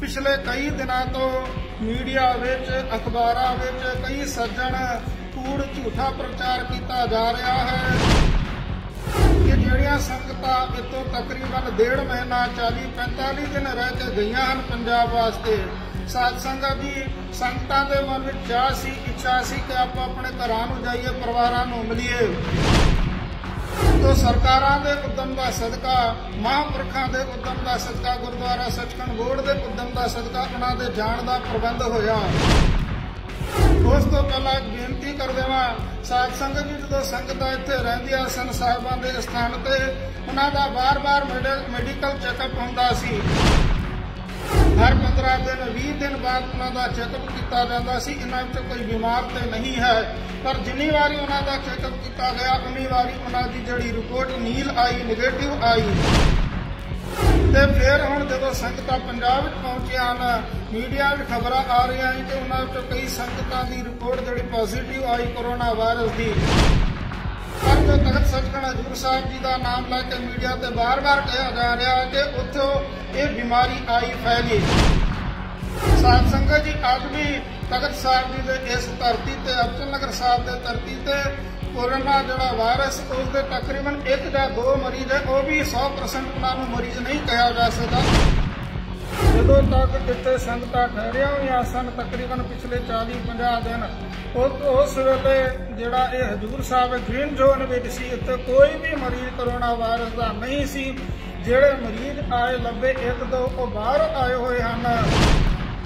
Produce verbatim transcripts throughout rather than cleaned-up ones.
पिछले कई दिनों तो मीडिया विच अखबारां विच कई सज्जन कूड़ झूठा प्रचार किया जा रहा है कि जिहड़ियां संगतां इतों तकरीबन डेढ़ महीना चाली पैंताली दिन रह के गई हैं पंजाब वास्ते। साध संगत जी, संगतां दे मन विच चाह सी, इच्छा सी कि आप अपने घरां नूं जाइए, परिवारां नूं मिलीए। तो सरकारां दे उद्यम का सदका, महापुरखां दे उद्यम का सदका, गुरुद्वारा सचखंड बोर्ड के उद्यम का सदका उन्हां दे जाण दा प्रबंध होया। उस तो पहला एक बेनती कर देवां, साध संगत जी जो संगतां इत्थे रहिंदियां सन साहिबां दे स्थान ते उन्हां दा बार बार मैडिकल चैकअप हुंदा सी। हर पंद्रह दिन भी दिन बाद उन्हां दा चैकअप किया जाता सी। इन्हां विच कोई बीमार तो नहीं है, पर जिन्नी वारी उन्हां दा चैकअप किया गया उन्नी वारी उन्हां दी जिहड़ी रिपोर्ट नील आई, निगेटिव आई। ते फिर हुण जदों संगतां पंजाब विच पहुंचियां न, मीडिया विच खबरां आ रही हैं कि उन्हां विच कई संगतां दी रिपोर्ट जिहड़ी पॉजिटिव आई कोरोना वायरस की। पर जो तख्त सचखंड हजूर साहब जी का नाम लैके मीडिया से बार बार कहा जा रहा है कि उत्थों ये बीमारी आई फैली। साध संगत जी, अज भी तख्त साहब जी के इस धरती से, अबचल नगर साहब के धरती से कोरोना जोड़ा वायरस उसके तकरीबन एक या दो मरीज है, वह भी सौ परसेंट उन्होंने मरीज नहीं कहा जा सकता। जो तक इतने संगतां ठहरिया हुई सन तकरीबन पिछले चाली पंजाह दिन, उस वेले जिहड़ा ये हजूर साहब ग्रीन जोन विच सी, इत्थे कोई भी मरीज कोरोना वायरस का नहीं सी। जिहड़े मरीज आए लभे एक दो वो बाहर आए हुए हैं।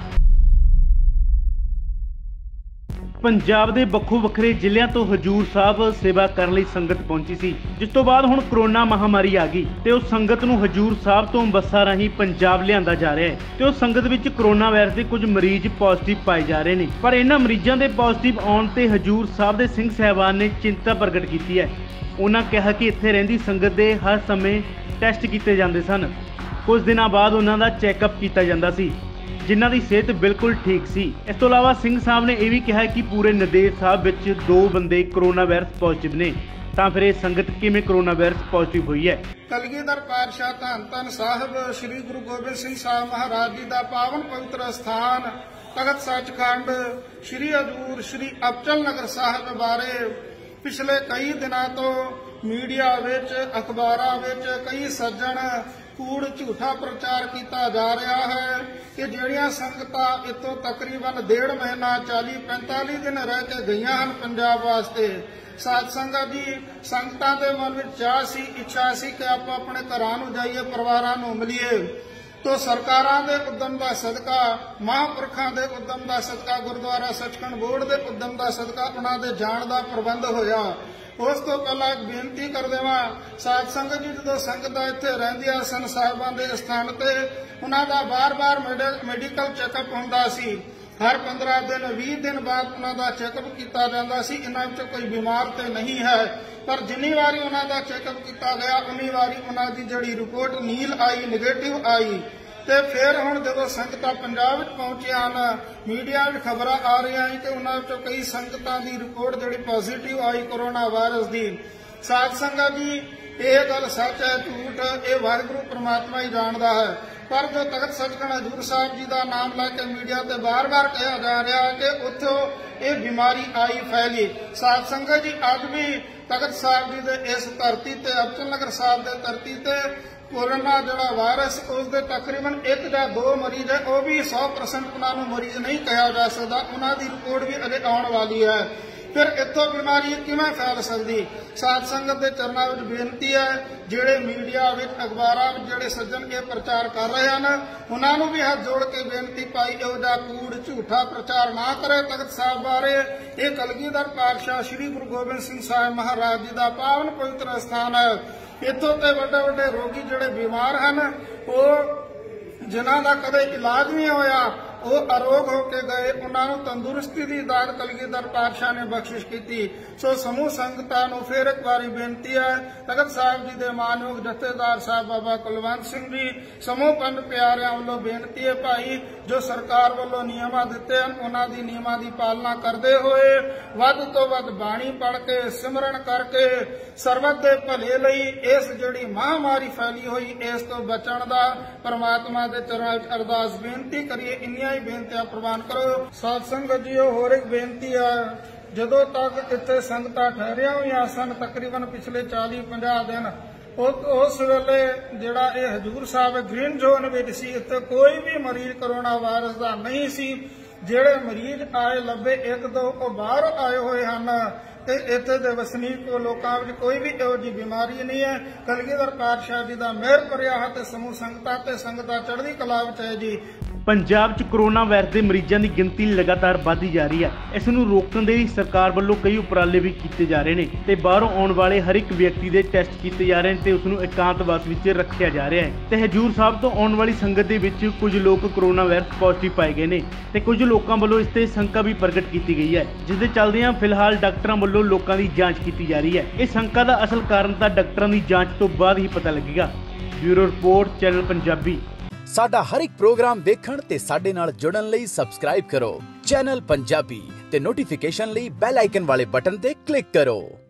पंजाब ਦੇ ਵੱਖੋ ਵੱਖਰੇ ਜ਼ਿਲ੍ਹਿਆਂ ਤੋਂ ਹਜੂਰ ਸਾਹਿਬ ਸੇਵਾ ਕਰਨ ਲਈ ਸੰਗਤ ਪਹੁੰਚੀ ਸੀ, ਜਿਸ ਤੋਂ ਬਾਅਦ ਹੁਣ ਕਰੋਨਾ ਮਹਾਮਾਰੀ ਆ ਗਈ ਤੇ ਉਸ ਸੰਗਤ ਨੂੰ ਹਜੂਰ ਸਾਹਿਬ ਤੋਂ ਬੱਸਾਂ ਰਾਹੀਂ ਪੰਜਾਬ ਲਿਆਂਦਾ ਜਾ ਰਿਹਾ ਹੈ ਤੇ ਉਸ ਸੰਗਤ ਵਿੱਚ ਕਰੋਨਾ ਵਾਇਰਸ ਦੇ ਕੁਝ ਮਰੀਜ਼ ਪੋਜ਼ਿਟਿਵ ਪਾਏ ਜਾ ਰਹੇ ਨੇ। ਪਰ ਇਹਨਾਂ ਮਰੀਜ਼ਾਂ ਦੇ ਪੋਜ਼ਿਟਿਵ ਆਉਣ ਤੇ ਹਜੂਰ ਸਾਹਿਬ ਦੇ ਸਿੰਘ ਸਾਹਿਬਾਨ ਨੇ ਚਿੰਤਾ ਪ੍ਰਗਟ ਕੀਤੀ ਹੈ। ਉਹਨਾਂ ਕਿਹਾ ਕਿ ਇੱਥੇ ਰਹਿੰਦੀ ਸੰਗਤ ਦੇ ਹਰ ਸਮੇਂ ਟੈਸਟ ਕੀਤੇ ਜਾਂਦੇ ਸਨ। ਕੁਝ ਦਿਨਾਂ ਬਾਅਦ ਉਹਨਾਂ ਦਾ ਚੈੱਕਅਪ ਕੀਤਾ ਜਾਂਦਾ ਸੀ, जिन्हां दी सेहत बिल्कुल ठीक सी। इस तो इलावा सिंह साहब ने यह भी कहा कि पूरे नंदेड़ साहब विच दो बंदे कोरोना वायरस पॉजिटिव ने, तां फिर यह संगत किवें कोरोना वायरस पॉजिटिव हुई है। कलगीधर पातशाह धन धन साहिब श्री गुरु गोबिंद सिंह साहब महाराज जी का पावन पवित्र स्थान तख्त सचखंड श्री हजूर श्री अबचल नगर साहिब बारे पिछले कई दिनों तो मीडिया विच अखबारां विच कई सज्जन कूड़ झूठा प्रचार किया जा रहा है कि जिहड़ियां संगतां इतों तकरीबन डेढ़ महीना चाली पैंताली दिन रह के गई हैं पंजाब वास्ते। साध संगत जी, संगतां दे मन विच चाह सी, इच्छा सी कि आप अपने घरां नूं जाइए, परिवारां नूं मिलीए। तो सरकारां दे उद्यम का सदका, महापुरखां दे उद्यम का सदका, गुरुद्वारा सचखंड बोर्ड के उद्यम का सदका उन्हां दे जाण दा प्रबंध होया। उस तो पहला एक बेनती कर देवां, साध संगत जी जो संगतां इत्थे रहिंदियां सन साहिबां दे स्थान ते उन्हां दा बार बार मैडिकल चैकअप हुंदा सी। हर पंद्रह दिन भी दिन बाद उन्हां दा चैकअप किया जाता सी। इन्हां विच कोई बीमार तो नहीं है, पर जिन्नी वारी उन्हां दा चैकअप किया गया उन्नी वारी उन्हां दी जिहड़ी रिपोर्ट नील आई, निगेटिव आई। ते फिर हुण जदों संगतां पंजाब विच पहुंचियां न, मीडिया विच खबरां आ रही हैं कि उन्हां विचों कई संगतां दी रिपोर्ट जिहड़ी पॉजिटिव आई कोरोना वायरस की। साध संगत जी, ये गल सच है झूठ ये वाहिगुरू परमात्मा ही जानता है। पर जो तख्त सचखंड हजूर साहब जी का नाम लैके मीडिया से बार बार कहा जा रहा है कि उत्थों ये बीमारी आई फैली। साध संगत जी, अज भी तख्त साहब जी के इस धरती से, अबचल नगर साहब के धरती से कोरोना जोड़ा वायरस उसके तकरीबन एक या दो मरीज है, वह भी सौ परसेंट उन्होंने मरीज नहीं कहा जा सकता। उन्हों की रिपोर्ट भी अजे आने वाली है। फिर इतों बीमारी किवें फैल सकती। साध संगत के चरणों में बेनती है, जिहड़े मीडिया विच अखबारां विच जिहड़े सज्जन ये प्रचार कर रहे हैं उन्होंने भी हाथ जोड़ के बेनती पाई, इहो जिहा कूड़ झूठा प्रचार ना करे तख्त साहब बारे। ये कलगीधर पातशाह श्री गुरु गोबिंद सिंह साहब महाराज जी का पावन पवित्र स्थान है। इतों ते वड्डे वड्डे रोगी जिहड़े बीमार हैं, वो जिन्हां दा कदे इलाज नहीं होया, ਉਹ ਅਰੋਗ ਹੋ ਕੇ ਗਏ, ਉਹਨਾਂ ਨੂੰ ਤੰਦਰੁਸਤੀ ਦੀ ਦਾਤ ਕਲਗੀਧਰ ਪਾਤਸ਼ਾਹ ਨੇ ਬਖਸ਼ਿਸ਼ ਕੀਤੀ। ਸੋ ਸਮੂਹ ਸੰਗਤਾਂ ਨੂੰ ਫਿਰ ਇੱਕ ਵਾਰੀ ਬੇਨਤੀ ਹੈ, ਤਖਤ ਸਾਹਿਬ ਜੀ ਦੇ ਮਾਨਯੋਗ ਜਥੇਦਾਰ ਸਾਹਿਬ ਬਾਬਾ ਕੁਲਵੰਤ ਸਿੰਘ ਜੀ, ਸਮੂਹ ਪੰਥ ਪਿਆਰਿਆਂ ਵੱਲੋਂ ਬੇਨਤੀ ਹੈ ਭਾਈ, ਜੋ ਸਰਕਾਰ ਵੱਲੋਂ ਨਿਯਮਾਂ ਦਿੱਤੇ ਹਨ ਉਹਨਾਂ ਦੀ ਨਿਯਮਾਂ ਦੀ ਪਾਲਣਾ ਕਰਦੇ ਹੋਏ ਵੱਧ ਤੋਂ ਵੱਧ ਬਾਣੀ ਪੜ੍ਹ ਕੇ ਸਿਮਰਨ ਕਰਕੇ ਸਰਬੱਤ ਦੇ ਭਲੇ ਲਈ ਇਸ ਜਿਹੜੀ ਮਹਾਮਾਰੀ ਫੈਲੀ ਹੋਈ ਇਸ ਤੋਂ ਬਚਣ ਦਾ ਪਰਮਾਤਮਾ ਦੇ ਚਰਨਾਂ ਵਿੱਚ ਅਰਦਾਸ ਬੇਨਤੀ ਕਰੀਏ। ਇੰਨੀਆਂ ਹੀ ਬੇਨਤੀਆਂ ਪ੍ਰਵਾਨ ਕਰੋ। ਸਾਧ ਸੰਗਤ ਜੀਓ, ਹੋਰ ਇੱਕ ਬੇਨਤੀ ਹੈ, ਜਦੋਂ ਤੱਕ ਇੱਥੇ ਸੰਗਤਾਂ ਠਹਿਰੀਆਂ ਹੋਈਆਂ ਸਨ ਤਕਰੀਬਨ ਪਿਛਲੇ ਚਾਲੀ ਪੰਜਾਹ ਦਿਨ, ਉਸ ਵੇਲੇ ਜਿਹੜਾ ਇਹ ਹਜੂਰ ਸਾਹਿਬ ਗ੍ਰੀਨ ਜ਼ੋਨ ਵਿੱਚ ਸੀ, ਇੱਥੇ ਕੋਈ ਵੀ ਮਰੀਜ਼ ਕਰੋਨਾ ਵਾਇਰਸ ਦਾ ਨਹੀਂ ਸੀ। ਜਿਹੜੇ ਮਰੀਜ਼ ਆਏ ਲੱਭੇ ਇੱਕ ਦੋ ਉਹ ਬਾਹਰ ਆਏ ਹੋਏ ਹਨ ਤੇ ਇੱਥੇ ਦੇ ਵਸਨੀਕ ਲੋਕਾਂ ਵਿੱਚ ਕੋਈ ਵੀ ਇਹੋ ਜਿਹੀ ਬਿਮਾਰੀ ਨਹੀਂ ਹੈ। ਕਲਗੀਧਰ ਪਾਤਸ਼ਾਹ ਜੀ ਦਾ ਮਿਹਰ ਭਰਿਆ ਹੱਥ ਸਮੂਹ ਸੰਗਤਾਂ ਤੇ ਸੰਗਤਾਂ ਚੜ੍ਹਦੀ ਕਲਾ ਵਿੱਚ ਹੈ ਜੀ। ਪੰਜਾਬ 'ਚ ਕਰੋਨਾ ਵਾਇਰਸ ਦੇ ਮਰੀਜ਼ਾਂ ਦੀ ਗਿਣਤੀ ਲਗਾਤਾਰ ਵਧਦੀ ਜਾ ਰਹੀ ਹੈ। ਇਸ ਨੂੰ ਰੋਕਣ ਦੇ ਲਈ ਸਰਕਾਰ ਵੱਲੋਂ ਕਈ ਉਪਰਾਲੇ ਵੀ ਕੀਤੇ ਜਾ ਰਹੇ ਨੇ ਤੇ ਬਾਹਰੋਂ ਆਉਣ ਵਾਲੇ ਹਰ ਇੱਕ ਵਿਅਕਤੀ ਦੇ ਟੈਸਟ ਕੀਤੇ ਜਾ ਰਹੇ ਨੇ ਤੇ ਉਸ ਨੂੰ ਇਕਾਂਤਵਾਸ ਵਿੱਚ ਰੱਖਿਆ ਜਾ ਰਿਹਾ ਹੈ। ਤੇ ਹਜੂਰ ਸਾਹਿਬ ਤੋਂ ਆਉਣ ਵਾਲੀ ਸੰਗਤ ਦੇ ਵਿੱਚ ਕੁਝ ਲੋਕ ਕਰੋਨਾ ਵਾਇਰਸ ਪੋਜ਼ਿਟਿਵ ਪਾਏ ਗਏ ਨੇ ਤੇ ਕੁਝ ਲੋਕਾਂ ਵੱਲੋਂ ਇਸ ਤੇ ਸ਼ੰਕਾ ਵੀ ਪ੍ਰਗਟ ਕੀਤੀ ਗਈ ਹੈ, ਜਿਸ ਦੇ ਚੱਲਦਿਆਂ ਫਿਲਹਾਲ ਡਾਕਟਰਾਂ ਵੱਲੋਂ ਲੋਕਾਂ ਦੀ ਜਾਂਚ ਕੀਤੀ ਜਾ ਰਹੀ ਹੈ। ਇਹ ਸ਼ੰਕਾ ਦਾ ਅਸਲ ਕਾਰਨ ਤਾਂ ਡਾਕਟਰਾਂ ਦੀ ਜਾਂਚ ਤੋਂ ਬਾਅਦ ਹੀ ਪਤਾ ਲੱਗੇਗਾ। Bureau report, channel Punjabi. ਸਾਡਾ ਹਰ ਇੱਕ ਪ੍ਰੋਗਰਾਮ ਦੇਖਣ ਤੇ ਸਾਡੇ ਨਾਲ ਜੁੜਨ ਲਈ ਸਬਸਕ੍ਰਾਈਬ ਕਰੋ ਚੈਨਲ ਪੰਜਾਬੀ ਤੇ ਨੋਟੀਫਿਕੇਸ਼ਨ ਲਈ ਬੈਲ ਆਈਕਨ ਵਾਲੇ ਬਟਨ ਤੇ ਕਲਿੱਕ ਕਰੋ।